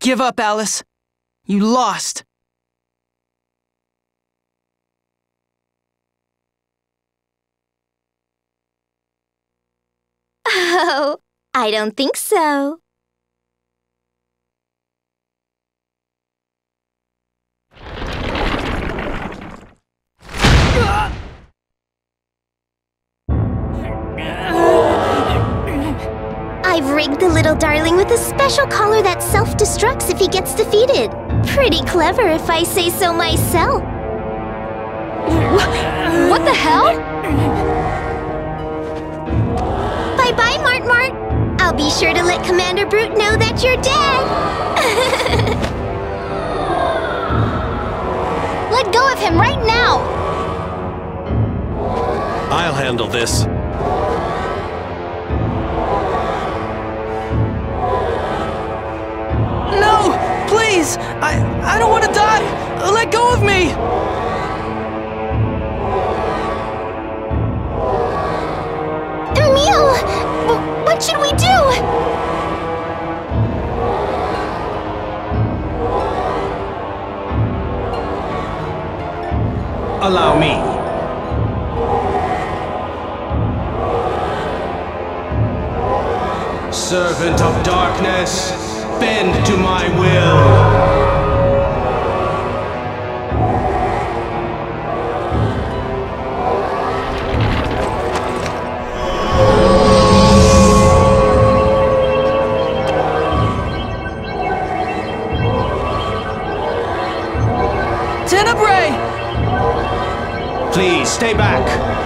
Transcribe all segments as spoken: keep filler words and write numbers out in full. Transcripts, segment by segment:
Give up, Alice. You lost. Oh, I don't think so. I've rigged the little darling with a special collar that self-destructs if he gets defeated. Pretty clever if I say so myself. What the hell? Bye-bye, Mart Mart. I'll be sure to let Commander Brute know that you're dead. Let go of him right now! I'll handle this. No! Please! I, I don't want to die! Let go of me! Emil! What should we do? Allow me. Servant of darkness, bend to my will. Tenebrae! Please, stay back.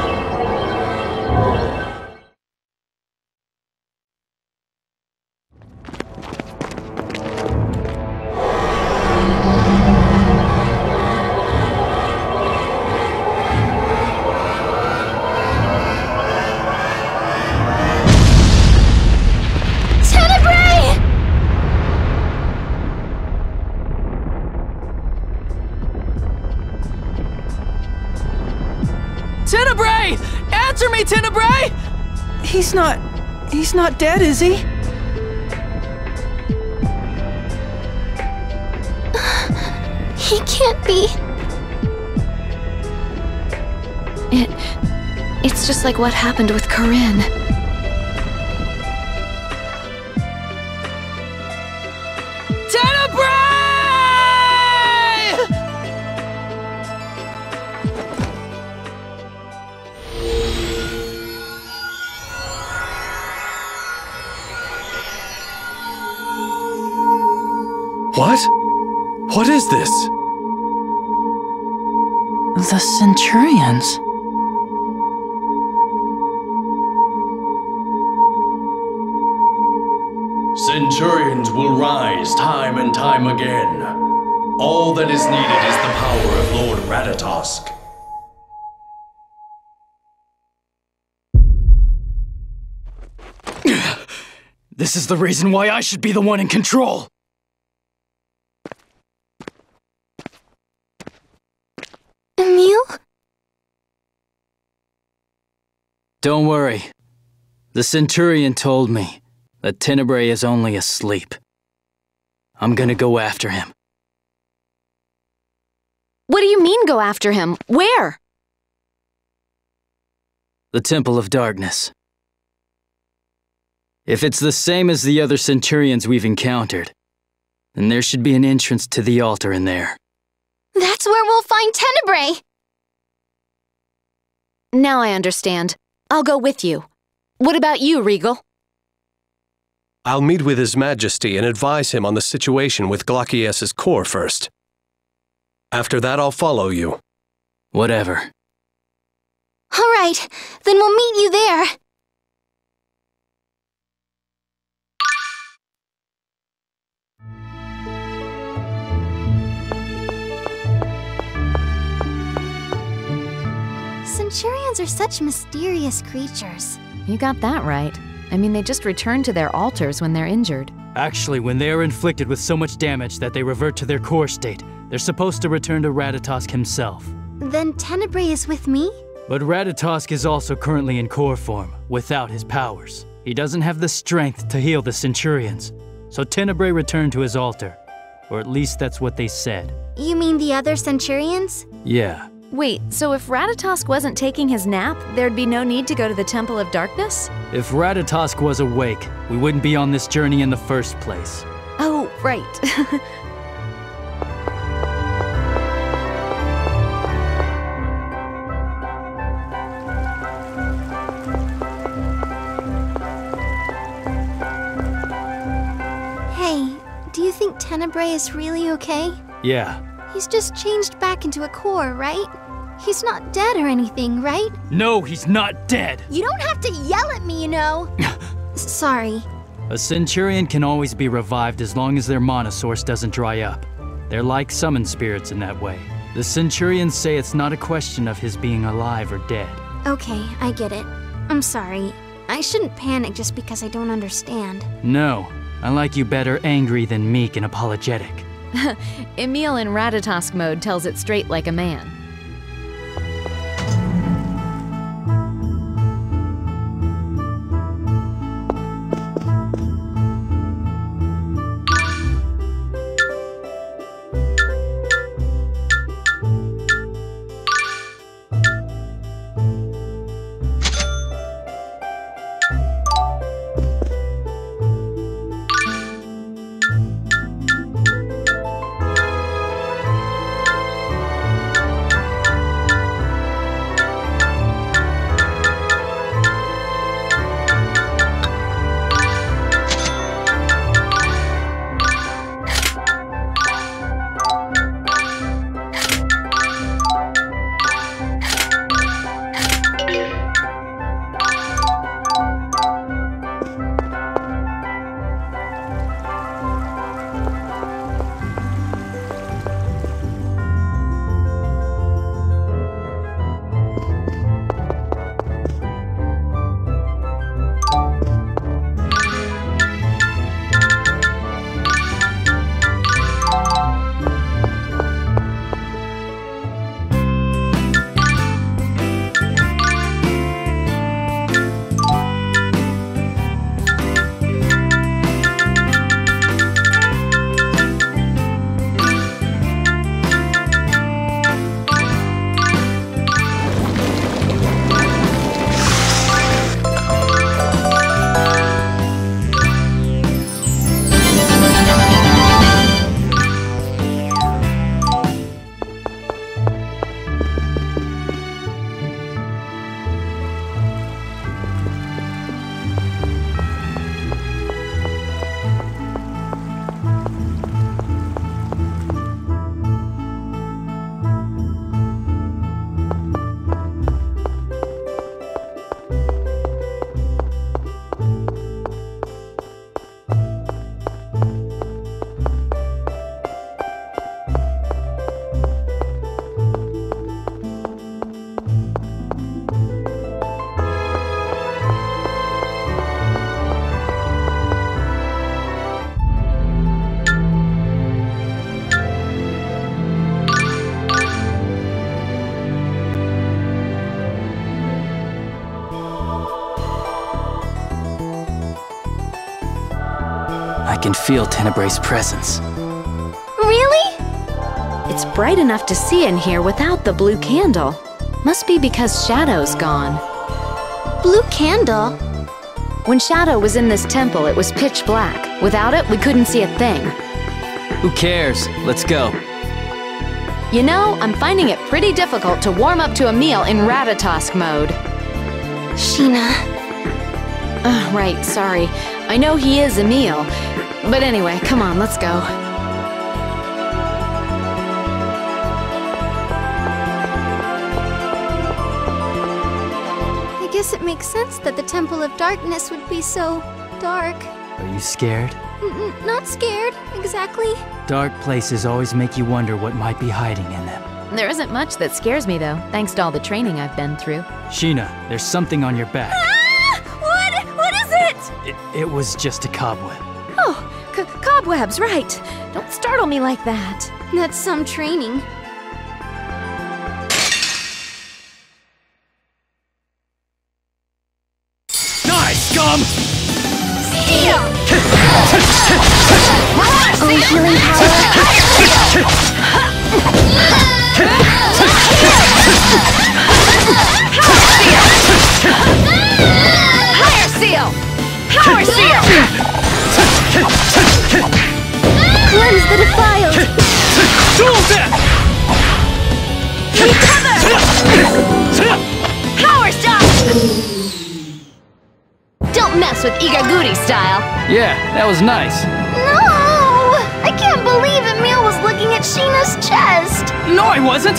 Tenebrae! Answer me, Tenebrae! He's not... he's not dead, is he? He can't be. It... It's just like what happened with Corinne. What? What is this? The Centurions. Centurions will rise time and time again. All that is needed is the power of Lord Ratatosk. This is the reason why I should be the one in control. Emil? Don't worry. The Centurion told me that Tenebrae is only asleep. I'm gonna go after him. What do you mean go after him? Where? The Temple of Darkness. If it's the same as the other Centurions we've encountered, then there should be an entrance to the altar in there. That's where we'll find Tenebrae! Now I understand. I'll go with you. What about you, Regal? I'll meet with His Majesty and advise him on the situation with Glockius's core first. After that, I'll follow you. Whatever. All right, then we'll meet you there. Centurions are such mysterious creatures. You got that right. I mean, they just return to their altars when they're injured. Actually, when they are inflicted with so much damage that they revert to their core state, they're supposed to return to Ratatosk himself. Then Tenebrae is with me? But Ratatosk is also currently in core form, without his powers. He doesn't have the strength to heal the Centurions, so Tenebrae returned to his altar. Or at least that's what they said. You mean the other Centurions? Yeah. Wait, so if Ratatosk wasn't taking his nap, there'd be no need to go to the Temple of Darkness? If Ratatosk was awake, we wouldn't be on this journey in the first place. Oh, right. Hey, do you think Tenebrae is really okay? Yeah. He's just changed back into a core, right? He's not dead or anything, right? No, he's not dead! You don't have to yell at me, you know! Sorry. A Centurion can always be revived as long as their mana source doesn't dry up. They're like summon spirits in that way. The Centurions say it's not a question of his being alive or dead. Okay, I get it. I'm sorry. I shouldn't panic just because I don't understand. No, I like you better angry than meek and apologetic. Emil in Ratatosk mode tells it straight like a man. I can feel Tenebrae's presence. Really? It's bright enough to see in here without the blue candle. Must be because Shadow's gone. Blue candle? When Shadow was in this temple, it was pitch black. Without it, we couldn't see a thing. Who cares? Let's go. You know, I'm finding it pretty difficult to warm up to a meal in Ratatosk mode. Sheena. Uh, right, sorry. I know he is Emil. But anyway, come on, let's go. I guess it makes sense that the Temple of Darkness would be so dark. Are you scared? N- not scared, exactly. Dark places always make you wonder what might be hiding in them. There isn't much that scares me, though, thanks to all the training I've been through. Sheena, there's something on your back. Ah! What? What is it? It, it was just a cobweb. Oh, c cobwebs, right. Don't startle me like that. That's some training. Die, scum! Oh, healing power! Higher seal! Power seal! Cleanse the defiled! Recover! Power stop! Don't mess with Igaguri style. Yeah, that was nice. No! I can't believe Emil was looking at Sheena's chest! No, I wasn't!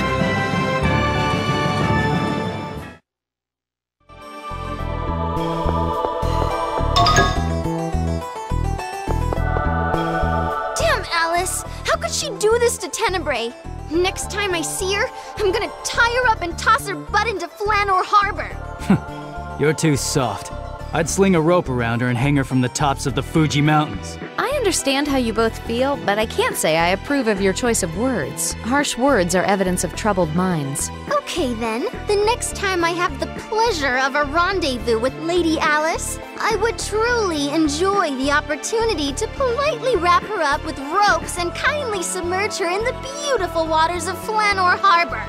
Damn, Alice! How could she do this to Tenebrae? Next time I see her, I'm gonna tie her up and toss her butt into Flanor Harbor! You're too soft. I'd sling a rope around her and hang her from the tops of the Fuji Mountains. I understand how you both feel, but I can't say I approve of your choice of words. Harsh words are evidence of troubled minds. Okay then, the next time I have the pleasure of a rendezvous with Lady Alice, I would truly enjoy the opportunity to politely wrap her up with ropes and kindly submerge her in the beautiful waters of Flanor Harbor.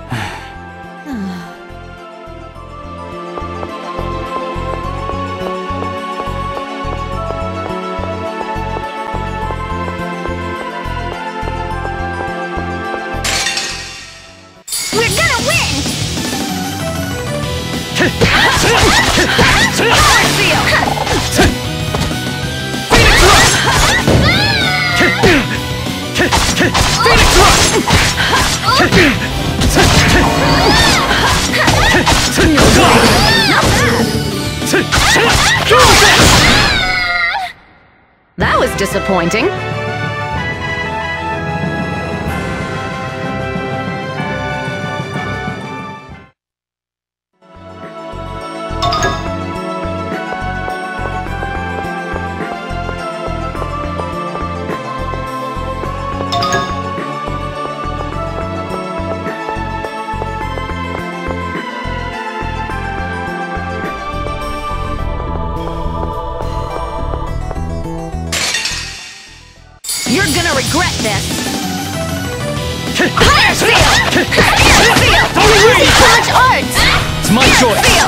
That was disappointing. You're gonna regret this. Higher seal! Spirit seal! Too much arts! It's my choice. Seal!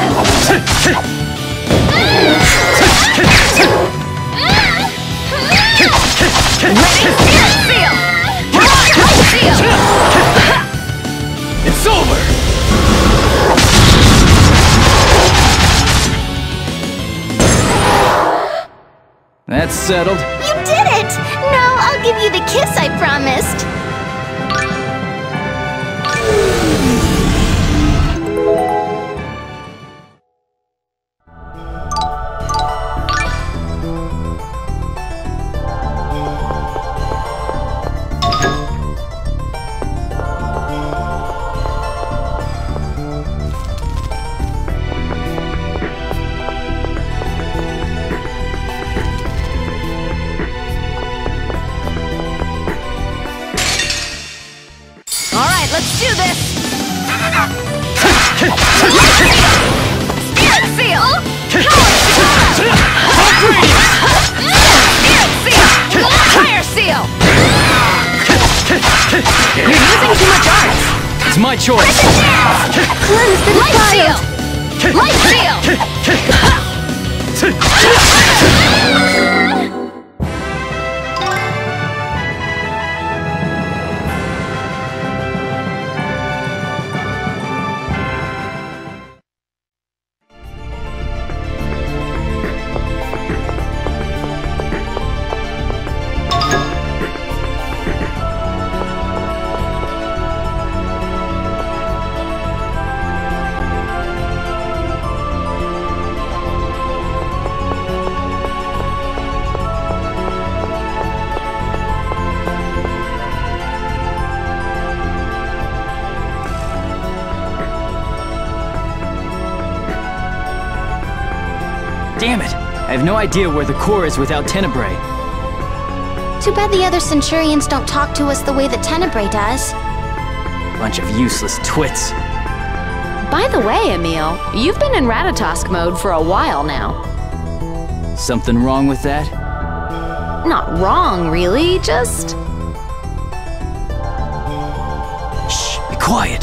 Ready? Spirit seal! Light seal! It's over! That's settled. You did it! Now I'll give you the kiss I promised. Let's do this! Spirit seal! Spirit seal! Fire seal! You're using too much arts! It's my choice! Cleanse the Light seal! Light seal! Damn it! I have no idea where the core is without Tenebrae. Too bad the other Centurions don't talk to us the way that Tenebrae does. Bunch of useless twits. By the way, Emil, you've been in Ratatosk mode for a while now. Something wrong with that? Not wrong, really, just... quiet.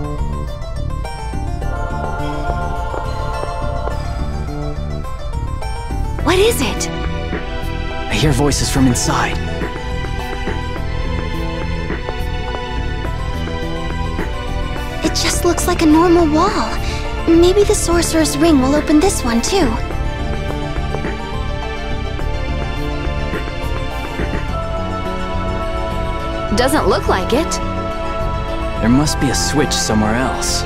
What is it? I hear voices from inside. It just looks like a normal wall. Maybe the Sorcerer's Ring will open this one too. Doesn't look like it. There must be a switch somewhere else.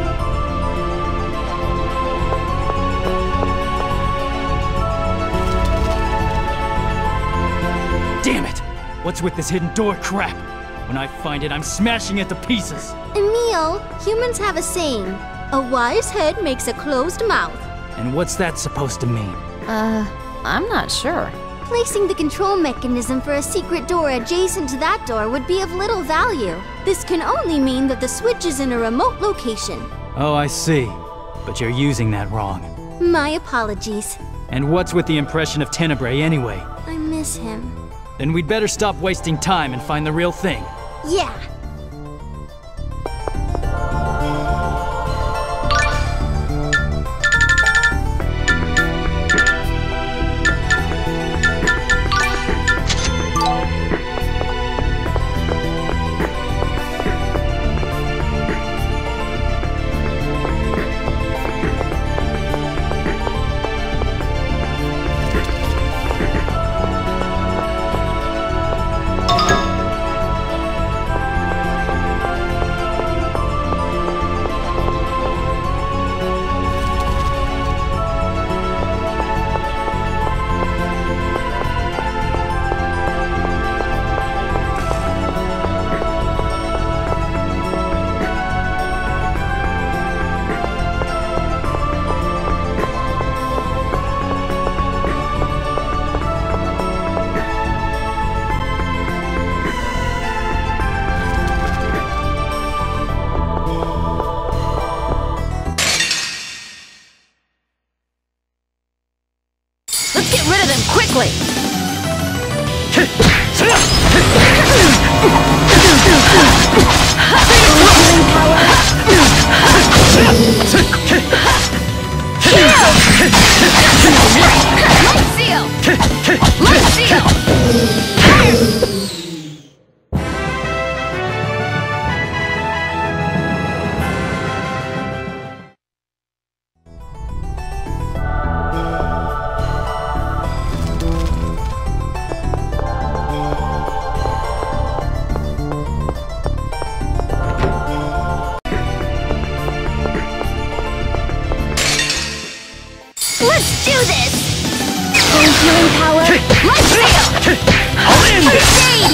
Damn it! What's with this hidden door crap? When I find it, I'm smashing it to pieces! Emil, humans have a saying. A wise head makes a closed mouth. And what's that supposed to mean? Uh, I'm not sure. Placing the control mechanism for a secret door adjacent to that door would be of little value. This can only mean that the switch is in a remote location. Oh, I see. But you're using that wrong. My apologies. And what's with the impression of Tenebrae anyway? I miss him. Then we'd better stop wasting time and find the real thing. Yeah. Quickly! Light seal! Light seal! Let's do this! Full healing power! Light seal! I'll end this! Crusade!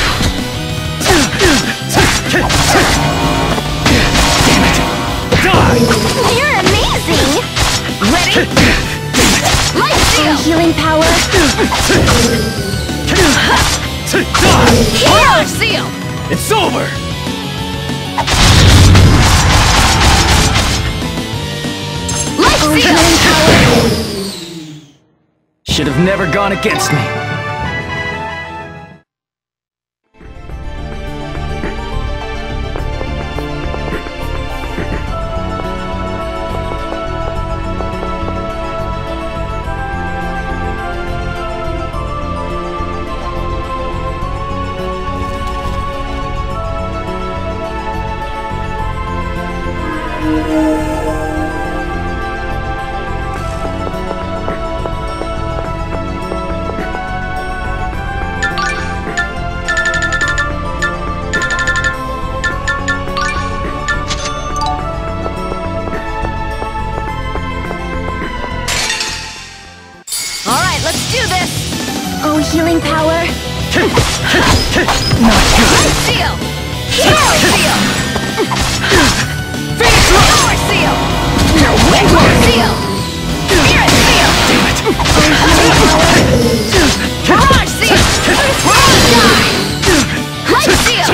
Damn it! Die! You're amazing! Ready? Light seal! Full healing power! Power seal! It's over! Light Full seal! healing power! Should have never gone against me. Let's do this! Oh, healing power! Light seal! Power seal! Phoenix Power seal! Power seal! Spirit seal! Mirage seal! Light seal!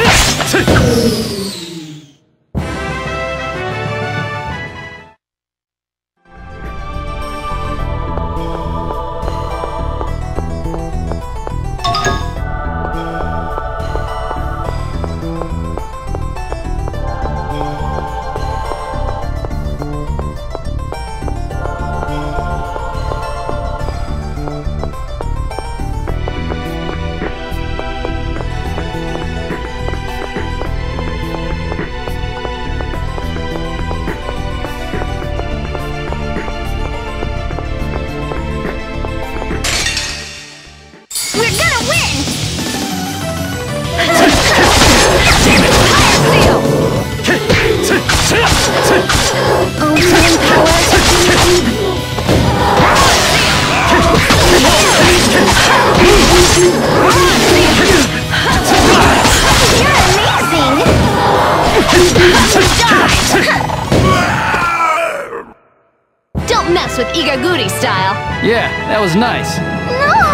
Aguri style. Yeah, that was nice. No!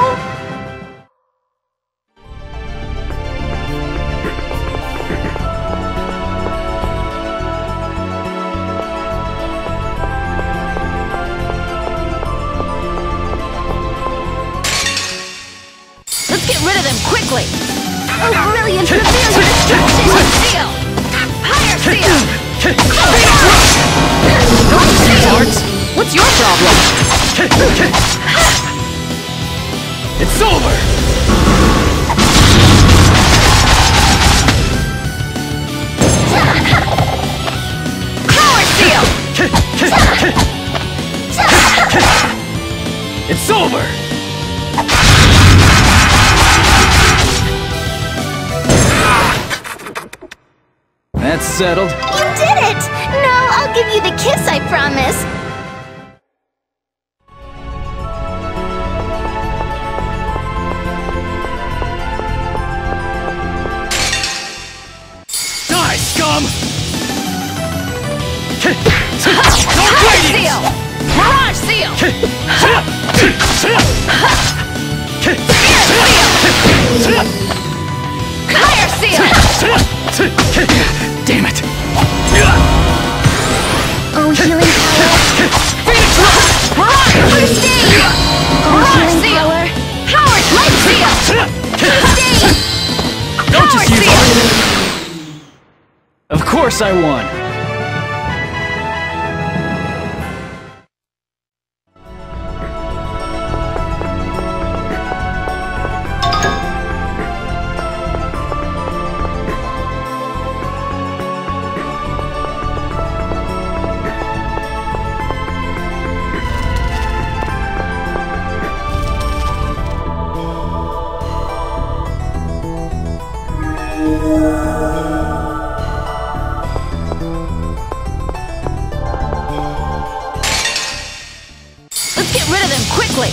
Let's get rid of them quickly. A brilliant reveal destruction! Seal! Higher seal! Darts? What's your problem? It's over! Power seal! It's over! That's settled. You did it! Now I'll give you the kiss I promised. Die, scum! Higher seal! Mirage seal! Higher seal! Damn it! Oh, healing power. Phoenix Rush! Mirage! First aid! Mirage healing seal! power. Howard Light seal! First aid! Don't Power just use seal! it! Of course I won! Let's get rid of them quickly!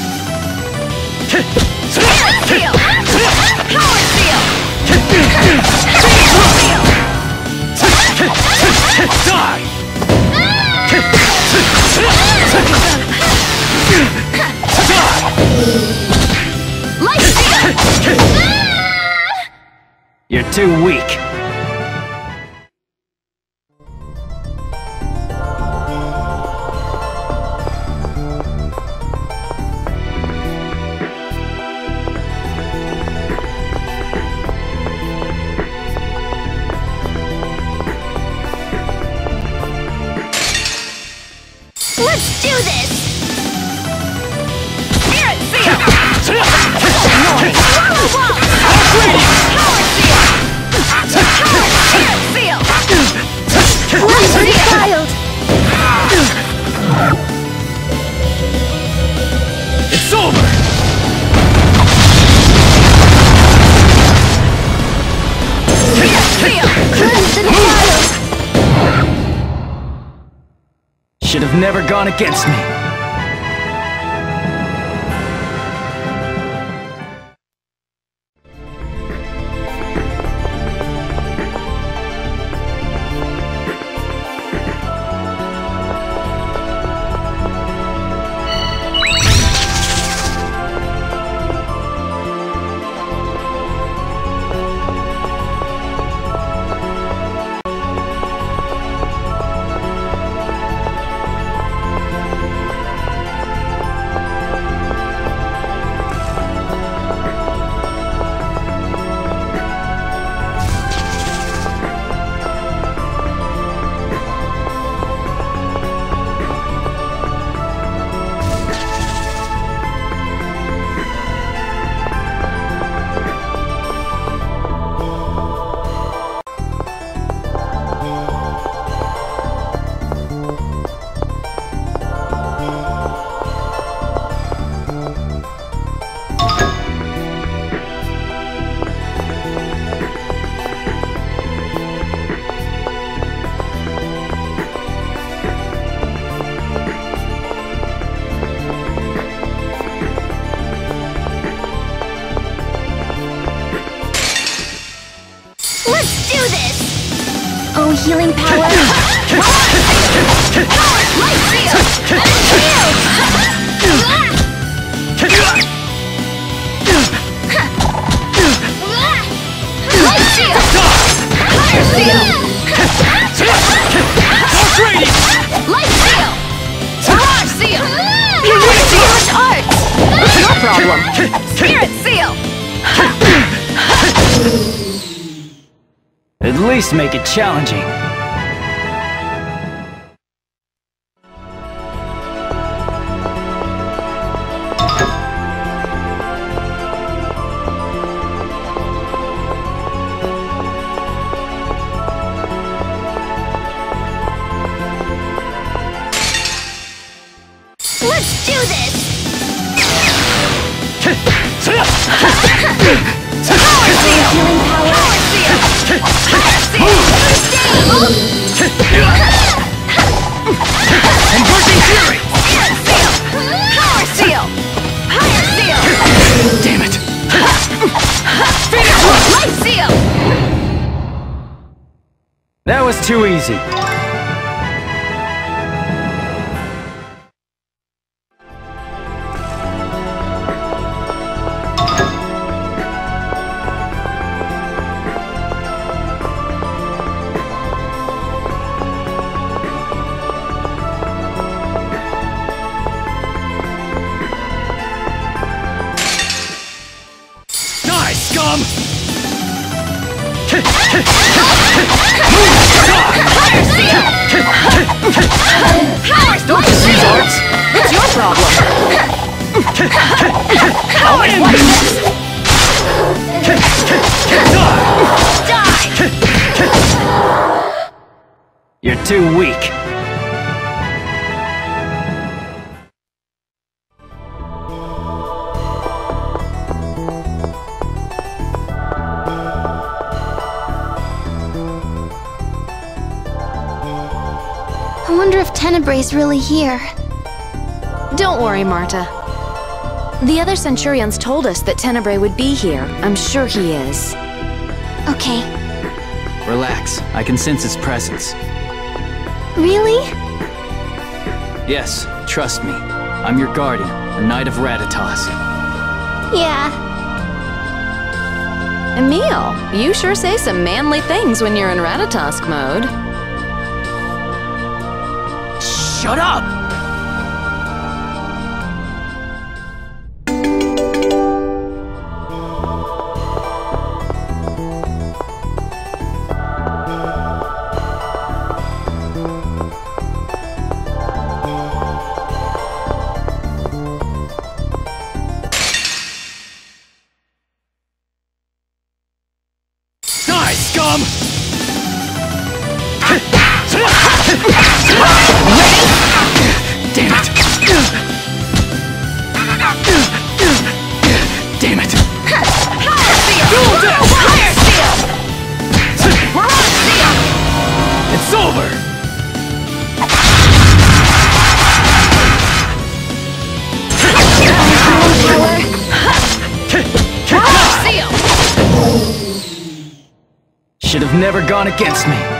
Spirit seal! Power seal! Phoenix seal! Die! Light seal! You're too weak. Let's do this! Spirit seal! Swallow wall! Power seal! Power spirit seal! Light for the child! It's over! Spirit seal! Cleanse the child! Should have never gone against me. Oh, healing power! Power light seal! problem. Spirit Seal! At least make it challenging. Let's do this! Power Seal! Power Seal! Power Seal! Enforcing Fury! Spirit Seal! Power Seal! Power Seal! Damn it! Phoenix Life Seal! That was too easy. Scum! Fire Seal! Power Don't use these arts! What's your problem? Power Flash! Die! You're too weak. I wonder if Tenebrae's really here. Don't worry, Marta. The other Centurions told us that Tenebrae would be here. I'm sure he is. Okay. Relax. I can sense his presence. Really? Yes, trust me. I'm your guardian, the Knight of Ratatas. Yeah. Emil, you sure say some manly things when you're in Ratatosk mode. Shut up! Die, scum! Damn it! Damn it! Power Seal! Fire Seal! Mirage Seal! It's over! Power Seal! Should have never gone against me.